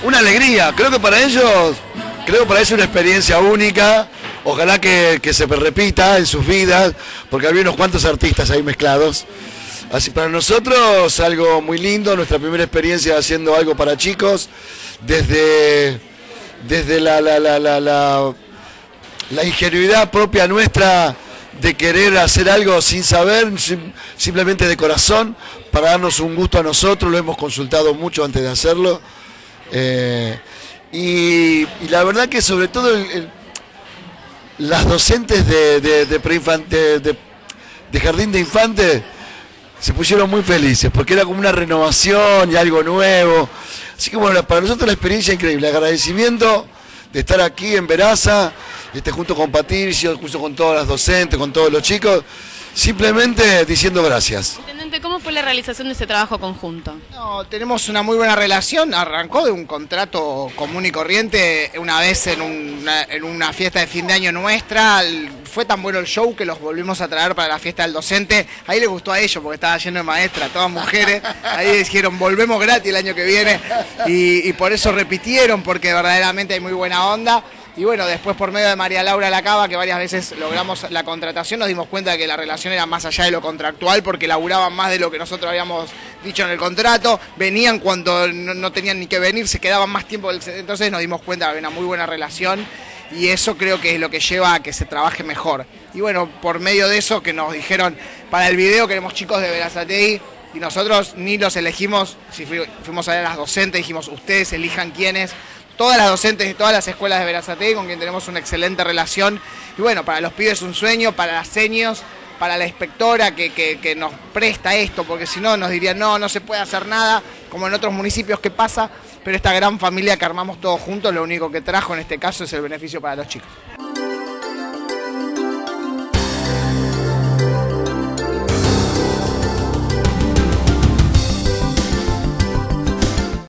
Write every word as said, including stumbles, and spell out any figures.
una alegría. Creo que para ellos, creo que para ellos es una experiencia única. Ojalá que, que se repita en sus vidas, porque había unos cuantos artistas ahí mezclados. Así para nosotros algo muy lindo, nuestra primera experiencia haciendo algo para chicos, desde, desde la, la, la, la, la, la ingenuidad propia nuestra de querer hacer algo sin saber, sim, simplemente de corazón, para darnos un gusto a nosotros, lo hemos consultado mucho antes de hacerlo. Eh, y, y la verdad que sobre todo el, el, las docentes de, de, de, preinfante, de, de jardín de infantes se pusieron muy felices, porque era como una renovación y algo nuevo. Así que bueno, para nosotros la experiencia increíble, agradecimiento de estar aquí en Veraza, este, junto con Patricio, junto con todas las docentes, con todos los chicos, simplemente diciendo gracias. Intendente, ¿cómo fue la realización de ese trabajo conjunto? No, tenemos una muy buena relación, arrancó de un contrato común y corriente, una vez en una, en una fiesta de fin de año nuestra, fue tan bueno el show que los volvimos a traer para la fiesta del docente, ahí les gustó a ellos porque estaba lleno de maestras, todas mujeres, ahí dijeron volvemos gratis el año que viene y, y por eso repitieron, porque verdaderamente hay muy buena onda. Y bueno, después por medio de María Laura Lacaba, que varias veces logramos la contratación, nos dimos cuenta de que la relación era más allá de lo contractual, porque laburaban más de lo que nosotros habíamos dicho en el contrato, venían cuando no, no tenían ni que venir, se quedaban más tiempo, entonces nos dimos cuenta de que había una muy buena relación y eso creo que es lo que lleva a que se trabaje mejor. Y bueno, por medio de eso que nos dijeron, para el video queremos chicos de Berazategui, y nosotros ni los elegimos, si fuimos a ver a las docentes, dijimos ustedes elijan quiénes. Todas las docentes de todas las escuelas de Berazategui, con quien tenemos una excelente relación. Y bueno, para los pibes un sueño, para las seños, para la inspectora que, que, que nos presta esto, porque si no nos dirían no, no se puede hacer nada, como en otros municipios que pasa, pero esta gran familia que armamos todos juntos, lo único que trajo en este caso es el beneficio para los chicos.